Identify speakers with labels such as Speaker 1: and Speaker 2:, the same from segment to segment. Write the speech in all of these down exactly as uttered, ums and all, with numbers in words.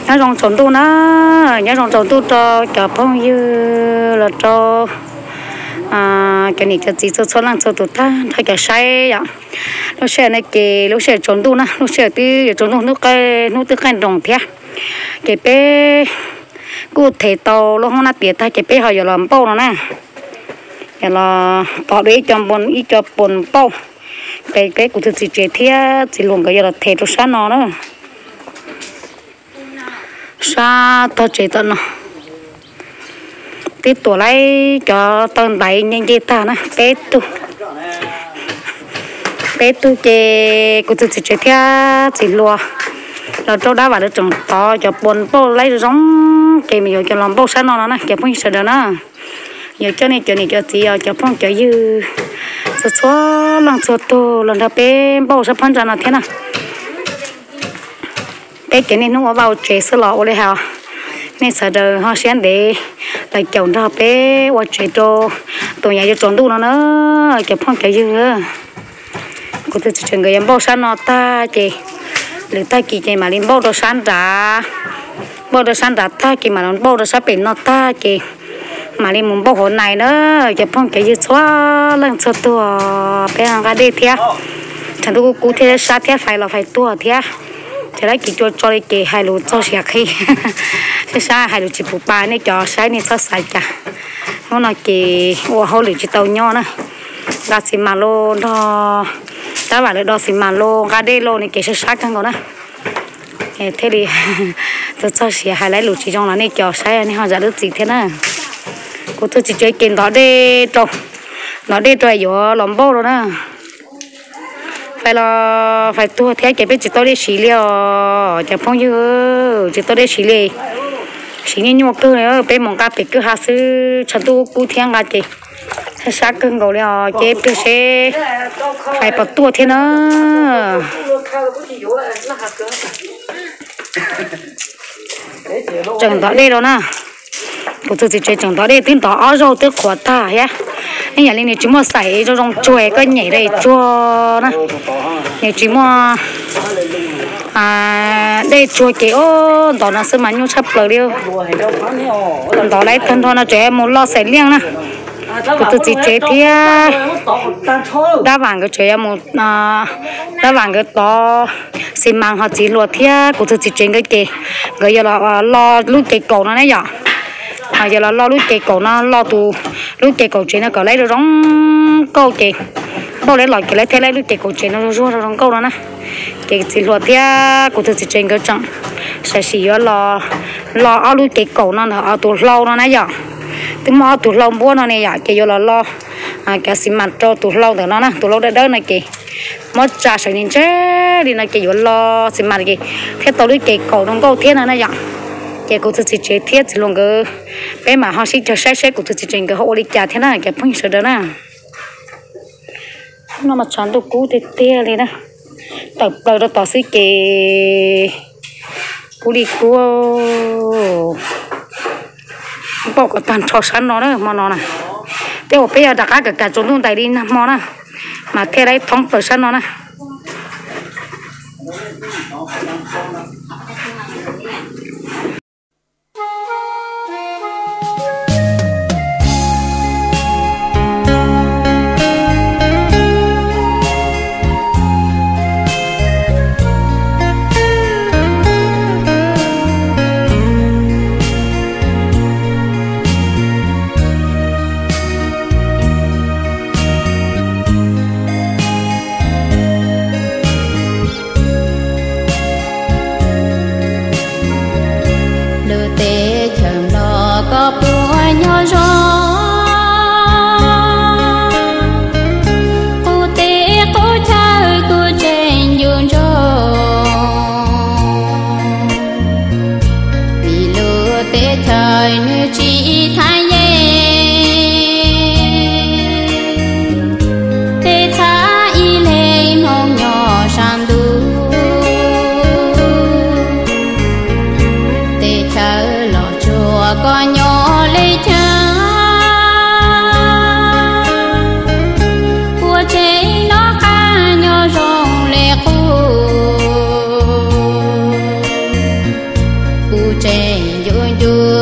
Speaker 1: nhớ rong trộn tu nó nhớ rong trộn tu cho cho phong như là cho à cái này cái gì cho cho lăng cho tụt ta thay cái sai vậy lúc xe này cái lúc xe trộn tu nó lúc xe tí trộn tu nước cái nước tức cái đồng thế cái bé cụ thể tàu lúc hôm nay tiệt thay cái bé họ giờ làm bao nó nè giờ là tàu đấy cho bồn ít cho bồn bao cái cái cụ thể chỉ chế thế chỉ luôn cái giờ là thể cho sáng nó nữa sa tao chế tao nó tí tuổi lấy cho tao đẩy nhanh đi ta nè bé tu bé tu chế cụ thể chỉ chế thế chỉ lùa rồi chỗ đó vào được trồng to cho bồn bao lấy giống cái mình cho làm bao sáng nó nè cái phong sợ đó nè giờ cho này cho này cho gì cho phong cho dư số số lần số to lần đó bé bao sẽ phong cho nó thế nào bé cái này nó vào chế sữa lọเลยhả nên sợ đời họ sẽ để lại chồng ra bé vào chế đồ tụi nhà cho chồng đủ nó nữa cái phong cái dư cô tự chừng người em bao sáng nó ta chị người ta kỳ chị mà lên bao đồ sáng ra bao đồ sáng ra ta kỳ mà nó bao đồ sáng biển nó ta kỳ mà lên muốn bao hồn này nữa cái phong cái dư xóa lần số tua bé hàng cái đi theo chẳng tôi cũng thế sát thế phải là phải tua thế thế đấy chỉ cho cho cái hai lúa cho sạch khi cái sa hai lúa chỉ phụ ba này cho sai này cho sạch cả nó nói cái ô hậu lúa chỉ tàu nhau nữa gà xì mà lô đó đã bảo là đó xì mà lô gà đê lô này cái sẽ sát hơn rồi đó thế thì tôi cho sạch hai lấy lúa chỉ trong nó này cho sai này họ giả được gì thế nữa cô tôi chỉ chơi kiện đó đê trồng nó đê trời gió lỏng bao rồi đó phải là phải tua thế cái bên chỉ tôi đi xí liều chẳng phong như chỉ tôi đi xí liều xí như nhóc tôi nữa bên mong cá bị cứ hạ sư chân tu cú thiên gà chị thế sát cưng gầu liều chế bên xe phải bắt tua thế nữa chẳng đó đi đâu nè cô tôi chỉ chơi chẳng đó đi tin đó áo râu tức khó ta nhá anh nhà lên này chúng mà xài cho rong chuối cái nhảy đây chua nè này chúng mà à đây chuối cái ô đó là sớm mà nhau sắp lời điêu đó lấy thân thôi nó chơi một lọ sấy liêng nè cô tôi chỉ chơi thì đa vàng cái chơi một đa vàng cái to xin mang họ chỉ luộc thì cô tôi chỉ chơi cái cái cái giờ là lo lúc cái cổ nó này vậy à giờ là lo lúc cây cổ nó lo tù lúc cây cổ chuyện nó có lấy được giống câu kì câu lấy loại cái lấy thế lấy lúc cây cổ chuyện nó rút ra giống câu đó nè cái chỉ luật thế của tôi chỉ trên cái trận sẽ chỉ có lo lo ở lúc cây cổ nó ở tù lâu nó nãy giờ từ mà tù lâu bữa nó này giờ cái giờ là lo à cái xi măng cho tù lâu được nó nè tù lâu đỡ đỡ này kì mất trả sợi nên chế đi này cái giờ lo xi măng kì thế tàu lúc cây cổ nó câu thế nó nãy giờ cái cô tôi chỉ chơi thiết chỉ luôn cái bé mà họ sinh cho sai sai cô tôi chỉ chơi cái họ đi trả thế này cái phong sự đó nè nó mà chọn đồ cũ thì tia đi nè tập đời đó tỏ sĩ cái cũ đi cũ bỏ cái tàn trò sẵn nó đó mà nó nè thế bây giờ đặt cả cả chỗ luôn tại đi nè mà nè mà thế đấy thông tờ sẵn nó nè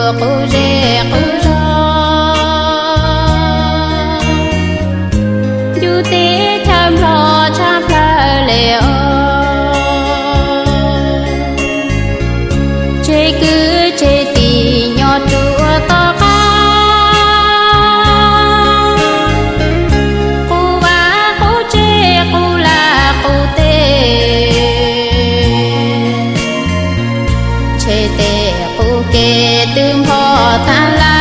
Speaker 2: cô rê cô rô chú tí tham lo cha pha lệ chơi cứ chơi tì nhỏ chùa to ca cô vá cô chê cô là cô tê chơi tê cô kê tương họ tha la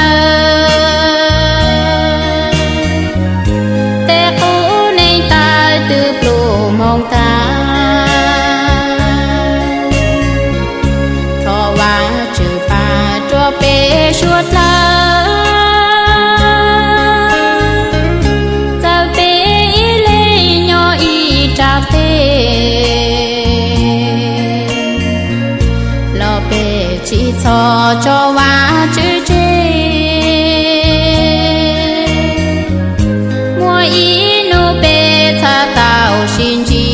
Speaker 2: tê cô nên ta từ bù mong ta thọ vàng chữ bà cho bê suốt la ta bê ý lê nhỏ ý trà tê lo bê chỉ thọ cho vàng chữ chê mua ý nô bê tha tạo xin chi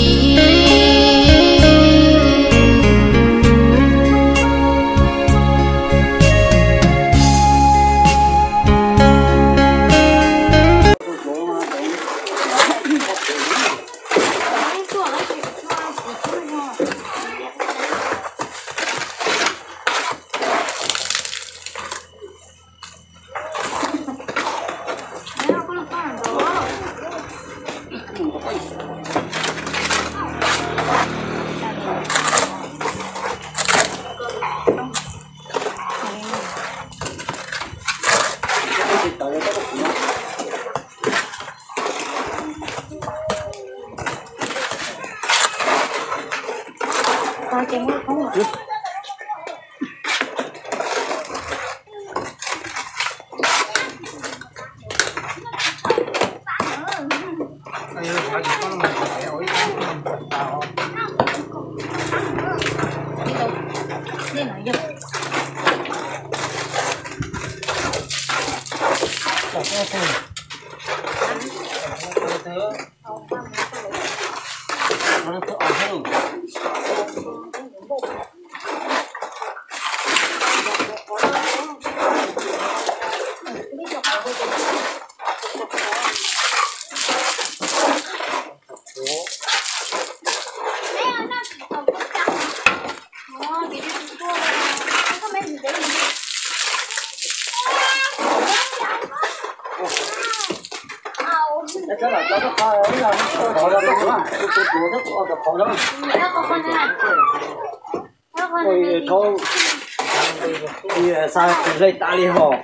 Speaker 3: sao lấy ta đi họ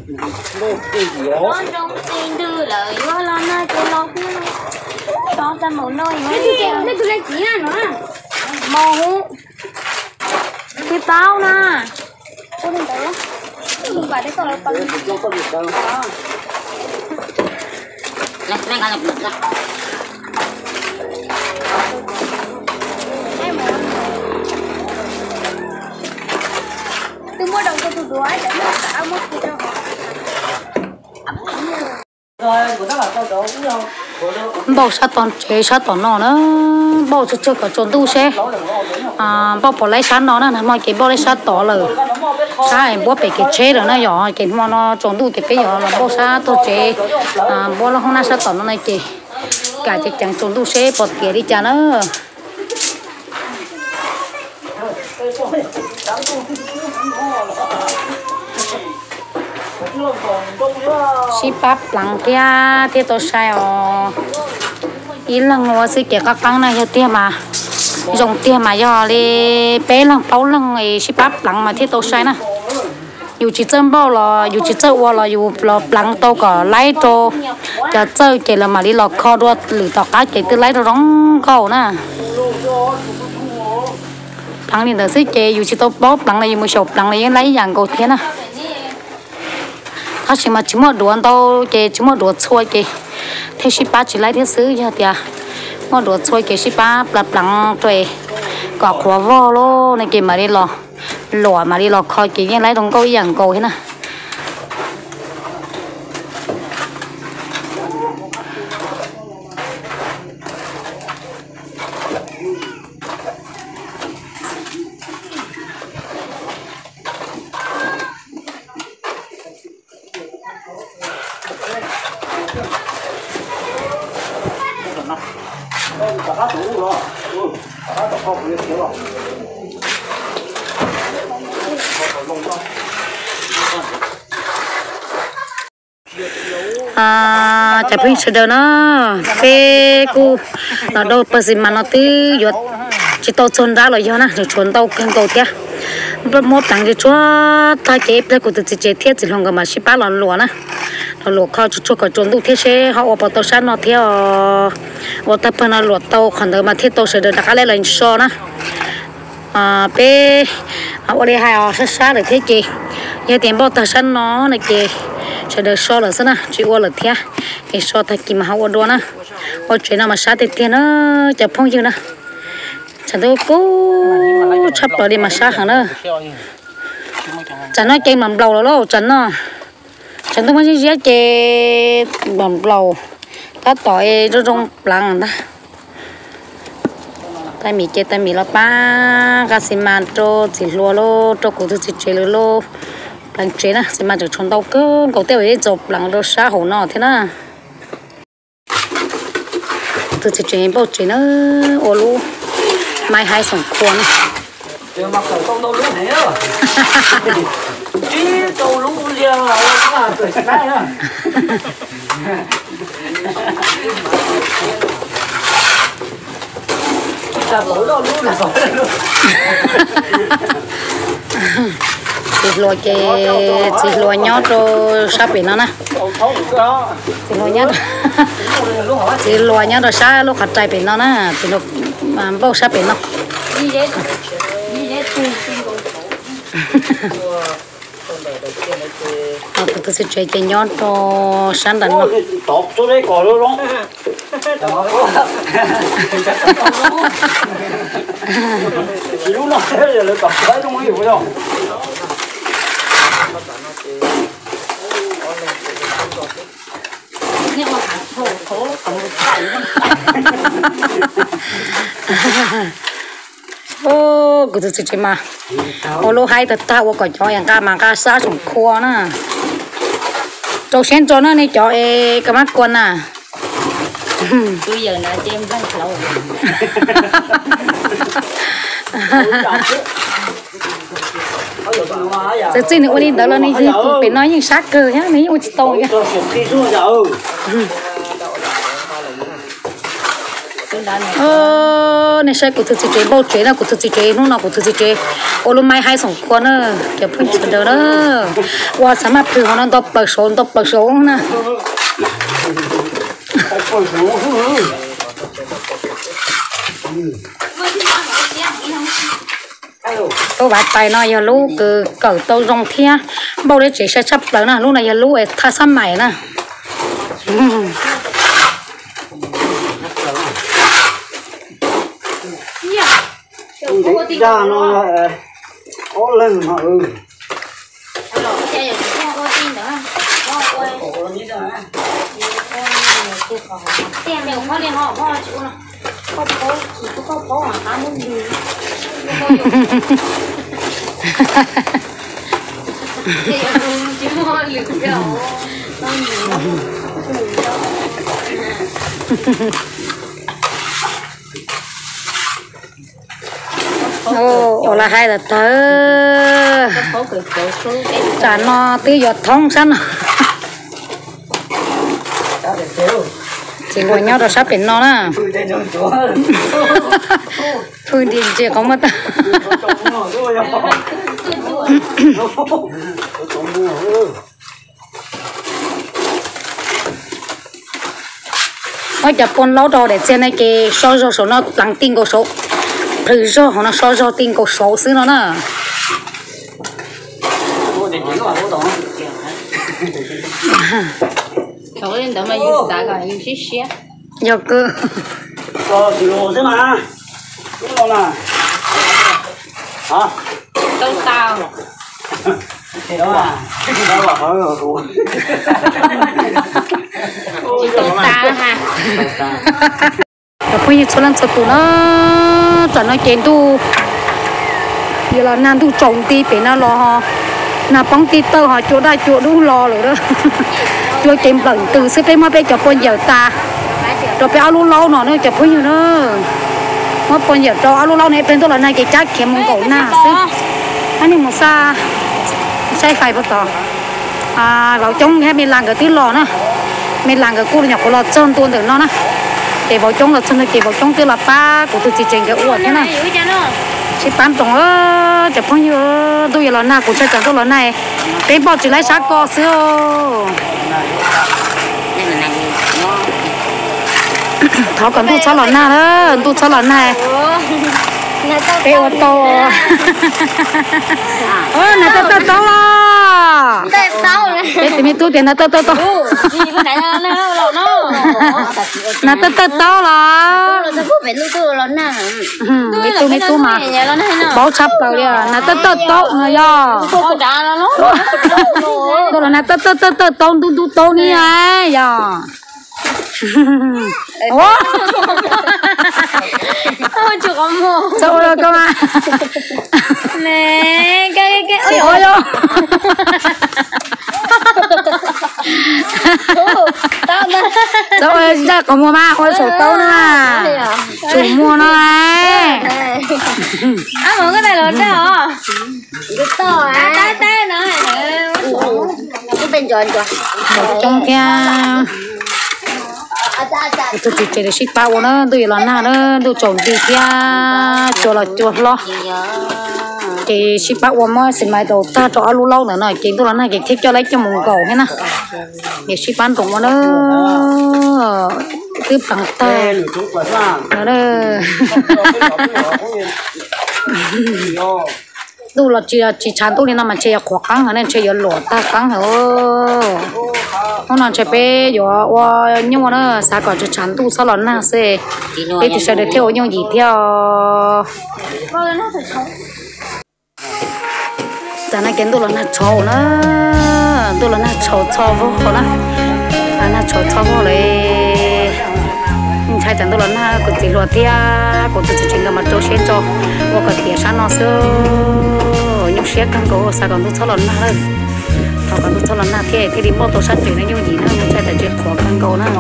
Speaker 3: lô cái gì đó
Speaker 2: trong tiền đưa lợi quá lo nơi tôi lo cái đó ta một nơi cái gì kêu cái tôi lấy chỉ à nó màu hú cái tao nè tôi lên tới không phải đấy tôi là bằng
Speaker 3: cho con được đâu
Speaker 2: lên lên ăn được được tôi mua đồng cho tụi đói để nó cả mất cái cho họ
Speaker 3: rồi của nó là tao đâu cũng không
Speaker 1: bao sát toàn chế sát toàn nó nữa bao cho cho cả chốn tu xe à bao bỏ lấy sát nó nè mọi cái bao lấy sát tỏ là sai bao bị cái chế rồi nó nhỏ cái mà nó chốn tu cái cái nhỏ là bao sát tôi chế à bao là không na sát tỏ nó này kì cả cái chẳng chốn tu xe bỏ tiền đi chả nữa si bắp lăng kia thì tôi sai ở ý là ngồi sự kiện các căng này cho tiền mà dùng tiền mà do đi bé lăng bao lăng ấy si bắp lăng mà thì tôi sai nè dù chỉ chân bao là dù chỉ chân qua là dù là lăng tôi có lấy cho cho chơi cái là mà đi lọt kho đua lử tọt cá cái từ lấy nó đóng khẩu nè lăng đi được sự kiện dù chỉ tôi bóp lăng này một sộp lăng này lấy dạng cổ thế nè他起码起码多到给起码多错给，他是把起来的时候的，我多错给是把不啷对，搞活窝咯，那给嘛的咯，落嘛的咯，靠给人来东高一样高的呢。
Speaker 3: cá tủ rồi cá tủ không được rồi
Speaker 1: à chả biết sự đâu nó phê cu nó đâu bớt gì mà nó tư giọt chỉ tao chôn ra rồi do nè rồi chôn tao kinh tao thế bớt một tháng thì chúa thay chế bây giờ tụi chị thiết chỉ lòng cái mà ship ba lon lúa nè nó lúaเขาchúa cái chôn tụi thiết sẽ họ ở tao sáng nó theo ở tập nó lúa tao còn đâu mà thiết tao sẽ được đặt cái lên so nè à bé ở đây hai ở sát sát được thế chị giờ tiền bao tao sáng nó này chị sẽ được so là sao nè chị qua là thế cái so thay kim hậu ở đó nè ở chuyện nào mà sát thì tiền nó chả phong chưa nè chẳng đâu cố chấp vào đi mà sát hàng nữa chẳng nói cây mầm lầu đâu chẳng nó chẳng đâu mới giá cây mầm lầu có tỏi nó rong lằng ta tay mì cây tay mì là ba cái xi măng cho chỉ lúa lô cho cụ tự chỉ chơi lô lằng chơi nè xi măng cho chọn tàu cơ cậu tiêu ấy chụp lằng lô sát hổ nọ thế nè tự chỉ chơi bao chơi nữa ô lô mai hai sòng khuôn
Speaker 3: giờ mặc cầu tông đâu lú này á chỉ tàu lú riêng là cũng là tuổi này á là tuổi đâu lú là tuổi luôn
Speaker 1: chỉ lo cái chỉ lo nhót rồi sắp bị nó nè chỉ lo nhót chỉ lo nhót rồi sao lúc hạt trái bị nó nè chỉ lúc mà bao sắp bị nó
Speaker 2: đi đấy đi đấy tu
Speaker 1: à tụi tôi sẽ chơi cái nhót cho sáng đàn nó
Speaker 3: tọt xuống đấy cỏ luôn đó chỉ lúc nào thế giờ lại tập đấy không hiểu đâu
Speaker 2: nhưng mà thổ thổ còn một cái
Speaker 1: ô cái thứ gì mà ô lô hai tật tao có cho yang ca mà ca sa sủng khoa nè trâu sen cho nó này cho e cái mắt con à
Speaker 2: tôi giờ là cho em đang lâu
Speaker 1: giờ chỉ nữa đi đó là này gì phải nói những sát cơ nhá này ôi tôi nhá ờ này sai của thứ gì bao chế là của thứ gì chế nó nào của thứ gì chế ô lúc mai hai sòng con nữa kiểu phun chuyện đó đó qua sáng mà phun nó đọc bậc số đọc bậc số nè tôi bắt tay nó giờ lú cứ cởi tôi rong thia bao đấy chỉ sẽ chấp tới nè lúc này giờ lú ấy tha xăm mày nè
Speaker 3: ra nó có lên mà ừ
Speaker 2: tiền đều khó liền họ họ chịu nào có có chỉ có có có mà cá muốn gì chỉ mua liền đâu
Speaker 1: ô là hai là thơ chả nó tí giọt thông sẵn chỉ ngồi nhau rồi sắp đến nó nè thôi đi chỉ có mất nó chập con lâu rồi để xem này cái số số số nó lắng tin của số thử số nó số số tin của số xứ nó nè
Speaker 2: chỗ lên đó mà yêu啥cả yêu xí xí
Speaker 1: giờ cơ
Speaker 3: cho thì hồ thế mà đúng không nào hả
Speaker 2: đâu tao
Speaker 3: thì đó à đó là hỏi rồi cô
Speaker 2: chỉ đâu tao ha
Speaker 1: rồi bây giờ số lần số tụ nó cho nó chén tu giờ là nan tu trồng ti phải nó lo ho na bóng ti tơ họ chỗ đây chỗ đúng lo rồi đó chưa chém bẩn từ xưa tới mà bây giờ con giờ ta rồi phải áo lú lâu nó nữa chụp hơi nhiều nữa mất còn giờ cho áo lú lâu này bên tôi là này cái chắc kiếm mông cổ na xí anh đi một xa sai phải bắt tỏ à vào trong hay mình làm cái tí lò nữa mình làm cái cô nhỏ của lò trơn tuôn từ nó nè để vào trong là chân cái vào trong tức là ba của tôi chỉ chỉnh cái uổng thế này chỉ bán tổng ơ chụp hơi nhiều tôi giờ là na của chơi chẳng tôi là này bên bao chỉ lấy sát co xưa thọ còn tôi cho lợn na đó tôi cho lợn này bé ô tô ơ này tao tao tao là bé tìm tôi tiền là tao tao tao là tao tao tao là mấy tôi mấy tôi mà bảo chấp rồi đi à là tao tao tao rồi do tôi là tao tao tao tao tao tôi tôi tôi đi à do ủa
Speaker 2: ôi chú có mua
Speaker 1: sao rồi cơ mà
Speaker 2: nè cái cái ôi
Speaker 1: ôi ôi sao rồi ra có mua mà ôi sổ tao nữa mà chủ mua nó này
Speaker 2: à mua cái này lớn đấy hả cái to à tay tay nữa cái bên tròn kìa
Speaker 1: trong kia tôi chỉ chơi để ship bao nữa tôi là na nữa tôi trồng đi kia cho là cho lo thì ship bao mà xin mai đầu ta cho alu lâu nữa này chính tôi là này cái thiết cho lấy cho mông cổ thế nè để ship bán tổng nữa tiếp bằng ta nữa tôi là chỉ chỉ chán tôi nên mà chơi khó khăn nên chơi lỗ ta khăn hả hôm nào chơi bé giờ qua nhưng mà nó sao còn chơi chán tôi sao lần nào sẽ để thì sẽ được theo nhau gì theo tại nó kiến tôi là nó trâu nó tôi là nó trâu trâu vô khó nó à nó trâu trâu vô lấyใช่จันตัวนั้นก็ติดรถเที่ยก็ติดจริงกับมาโจเชนโจว่าก็เที่ยชั้นนอซื้อยุ่งเสียกันก็สากันตัวเท่านั้นเลยเท่ากันตัวเท่านั้นเที่ยที่ดิมตัวชั้นจีนนั่นยุ่งยีนั่นใช่แต่เจ็บขวกันก็นั่น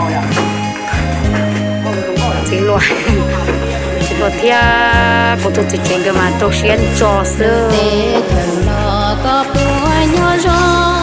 Speaker 1: ติดรถติดรถเที่ยก็ติดจริงกับมาโจเชนโจซื้อ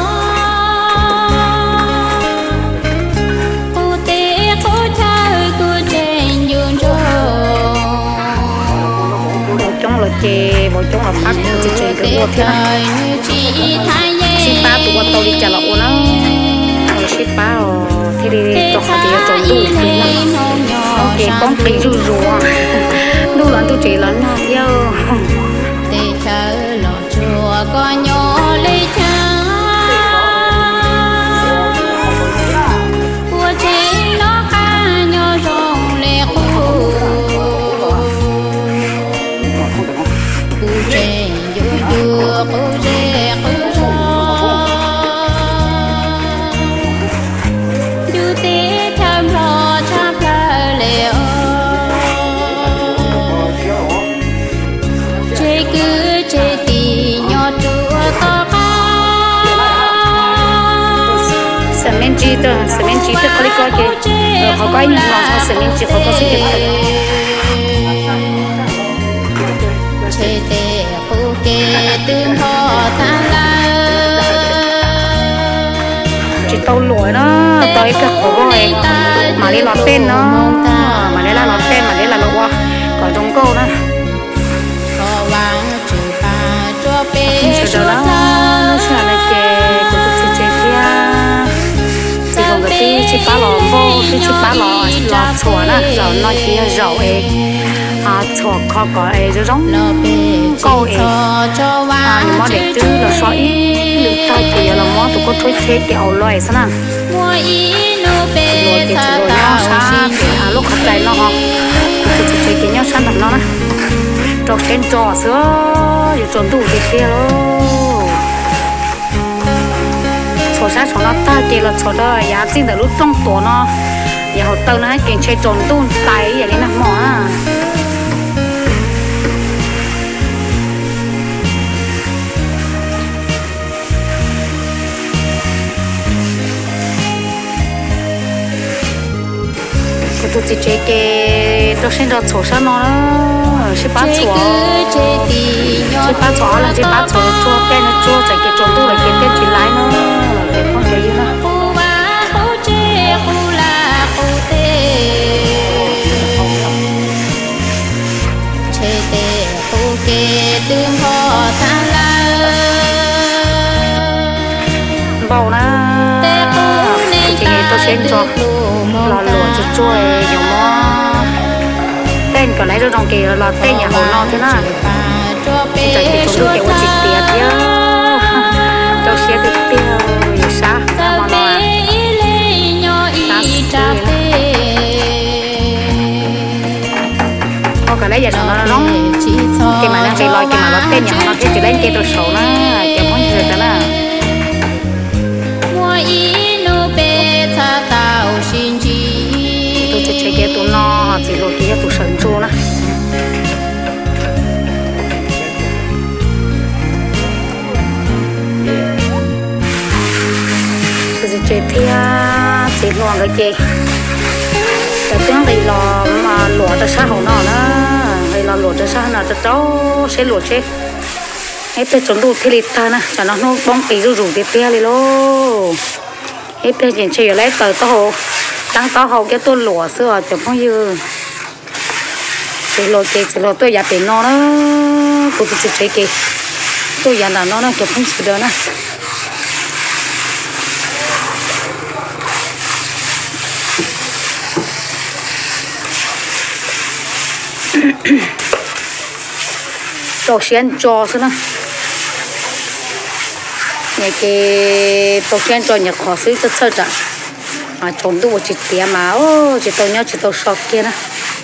Speaker 1: là chè bộ trong là phát chỉ chè cái bộ thế này ship ba tụi con tàu đi chợ lậu nó ship ba thì đi cho họ thì trộn đủ thì nó cái con cái rùa rùa đủ là tôi chỉ là nó theo để chờ lọ chùa con nhỏ lấy cha của chị nó ca nhỏ rong lẹ chỉ từ sợi men chỉ từ cái coi kì họ có những món họ sợi men chỉ họ có sự kiện chế tê phụ kê tương họ tan la chỉ tàu lúa nó tới cái khổ rồi mà đi lọt tên nó mà đi là lọt tên mà đi là lọt qua còn trong cô nữa sau đó nó sẽ là chè của tôi chè kia chỉ còn cái tí chỉ ba lò vô tí chỉ ba lò lò chùa đó rồi nói kia rậu ấy à chùa khó có ấy rồi giống câu ấy à nhưng mà để chứ là soi được tay thì là món tụi có thuê thế kiểu loài sao nè rồi thì chỉ rồi nhau xa à lúc khắp đây nó họ thì chỉ thấy cái nhau xa nằm nó nè trò trên trò sữa rồi tròn tủ thì kia luôn chỗ sáng chỗ nó ta chỉ là chỗ đó giá tiền từ lúc trong tổ nó giờ họ tao nó kiện chơi tròn tủ tay vậy này nè mỏ à tôi chỉ chơi cái tôi xem cho chỗ sao nó sẽ bắt chỗ sẽ bắt chỗ là sẽ bắt chỗ cho tên nó cho chạy cái chỗ tôi là cái tên chỉ lái nó cái con cái gì nó bầu na chị nghe tôi xem cho lò lụa cho chui nhiều mò tên còn lấy cho trong kia là tên nhà hồ no thế nào chạy thì chúng tôi kiểu chỉ tiệt nhá cho xe cái tiêu nhiều xa mà nó xa có cái lấy giờ nó nó cái mà nó cái lòi cái mà nó tên nhà nó cái chỉ lấy cái đồ sổ nó kiểu món gì đó là tôi chỉ chơi cái tụi nó chỉ lôi cái tụi sần chua nó tôi chỉ chơi thia chỉ loạn cái gì cái tiếng này là mà lụa cho sao hậu nó nó hay là lụa cho sao nào cho cháu sẽ lụa chứ hết bây chuẩn đủ thì lịch ta nè cho nó nó bông tí rồi rủ tiếp theo đi lô hết bây giờ chỉ lấy tờ tao hồ tăng tao hồ cái tôi lụa xưa chẳng bao nhiêu chỉ lụa cái chỉ lụa tôi giả tiền nó nó tôi chỉ chơi cái tôi giả là nó nó chụp không chịu được nè cho xuyên cho thế nào nhà cái tổ xuyên cho nhà khó xử cho chơi chẳng mà trốn tôi chỉ tiền mà ô chỉ tôi nhau chỉ tôi sọt kia nè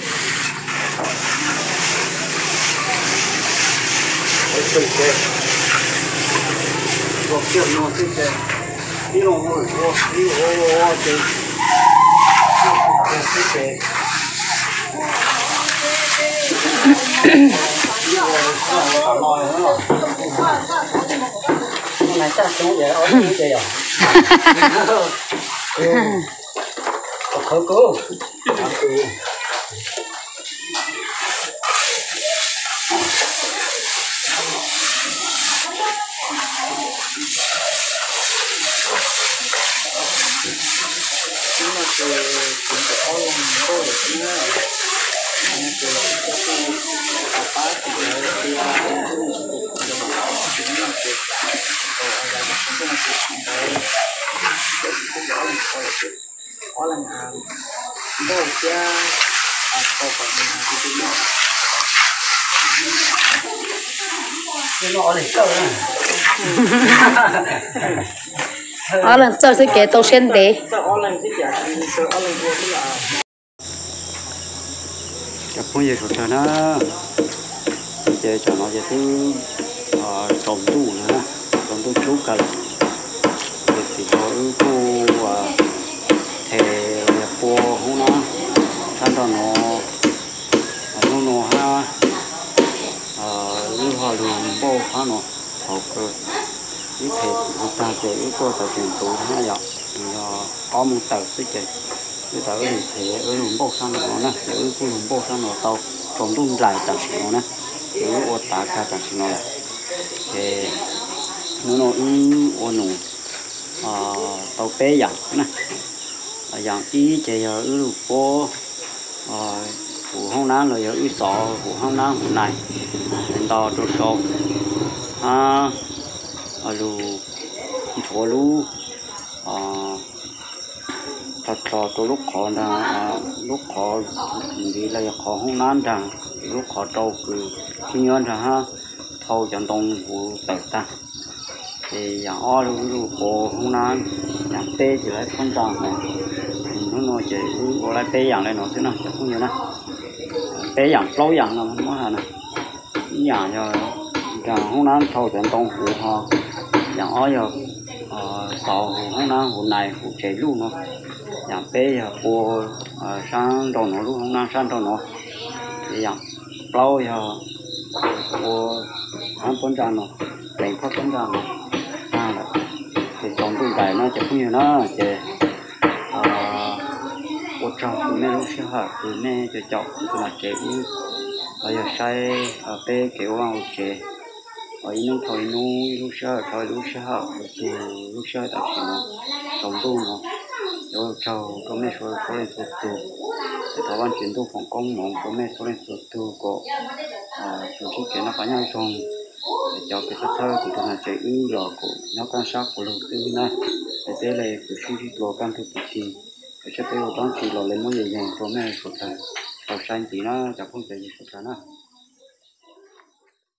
Speaker 3: này chắc chúng vậy ở như vậy à? Khởi cố. Có lần nào đâu kia à có còn gì nữa cái nó này chơi
Speaker 1: ở lần chơi sẽ kể tàu sen để
Speaker 4: cái phong gì của nó chơi cho nó chơi thứ trồng tu nữa trồng tu chú cả thì có cô thề cô không nó sao đó nó nó nó ha lưu họ luôn bao phá nó học cái thề người ta chơi cái cô ta truyền tụ ha vậy có một tờ cái chơi cái tờ cái thề ở luôn bao sang nó nè ở cô luôn bao sang nó tàu trồng tu lại chẳng nó nè ở ô tá cả chẳng nó thì nó nó ô nó tàu bé dạng nè dạng ý chỉ ở lục cô phủ không ná rồi ở sọ phủ không ná phủ này nên to trộn trộn à ở lù chỗ lù thật trò tôi lúc khó là lúc khó vì là khó không ná rằng lúc khó trâu cứ kinh nghiệm rằng ha thâu chẳng đông vụ tự ta thì dạng o luôn luôn cô không nan dạng tê chỉ lấy con tròn này nó nói chỉ cô lấy tê dạng này nó thế nào chắc không nhiều nè tê dạng lâu dạng là nó hà nè dạng rồi dạng không nan thâu chẳng đông phụ họ dạng o rồi sầu không nan phụ này phụ chế luôn nó dạng tê giờ cô sang đầu nó luôn không nan sang đầu nó thì dạng lâu giờ cô ăn con tròn nó đánh phát con tròn nó thì trong tủ này nó chỉ không nhiều nó chỉ 我找不没路是哈，不没就找不那这一，我要晒啊被给我我这，我一弄头一弄路是哈，头路是哈，我就路是哈但是呢，总都呢，我找都没说说来说多，在台湾全都放工忙，都没说来说多个，啊，就是给那反正从。cho cái sắc thơ của thằng trẻ ưu rồi của nó quan sát của đầu tư này để đây là của suy nghĩ của can thực thì để cho tôi đó thì là lấy mỗi gì này của mẹ của thằng sau sinh thì nó chẳng không thể gì của thằng nào